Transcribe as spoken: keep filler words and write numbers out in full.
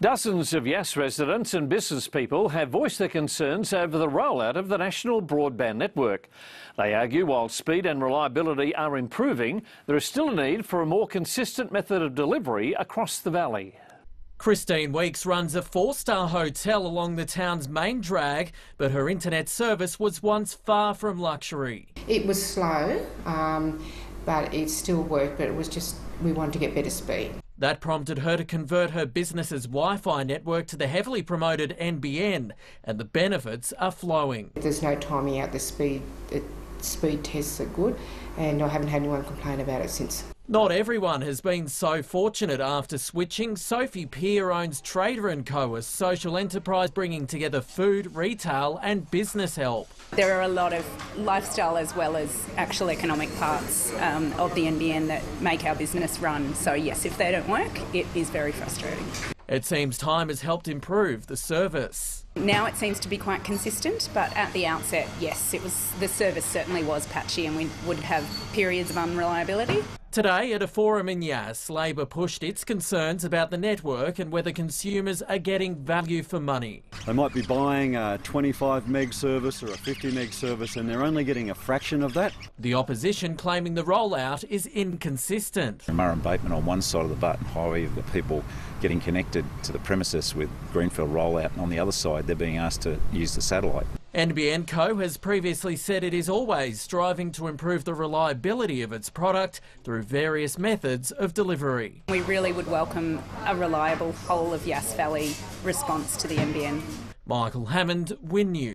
Dozens of Yass residents and business people have voiced their concerns over the rollout of the national broadband network. They argue while speed and reliability are improving, there is still a need for a more consistent method of delivery across the valley. Christine Weeks runs a four-star hotel along the town's main drag, but her internet service was once far from luxury. It was slow, um, but it still worked, but it was just, we wanted to get better speed. That prompted her to convert her business's Wi-Fi network to the heavily promoted N B N, and the benefits are flowing. There's no timing out, the speed, the speed tests are good, and I haven't had anyone complain about it since. Not everyone has been so fortunate after switching. Sophie Peer owns Trader and Co, a social enterprise bringing together food, retail and business help. There are a lot of lifestyle as well as actual economic parts um, of the N B N that make our business run. So yes, if they don't work, it is very frustrating. It seems time has helped improve the service. Now it seems to be quite consistent, but at the outset, yes, it was the service certainly was patchy and we would have periods of unreliability. Today at a forum in Yass, Labor pushed its concerns about the network and whether consumers are getting value for money. They might be buying a twenty-five meg service or a fifty meg service and they're only getting a fraction of that. The opposition claiming the rollout is inconsistent. Murray and Bateman on one side of the Barton Highway, you've got people getting connected to the premises with Greenfield rollout, and on the other side they're being asked to use the satellite. N B N Co has previously said it is always striving to improve the reliability of its product through various methods of delivery. We really would welcome a reliable whole of Yass Valley response to the N B N. Michael Hammond, Win News.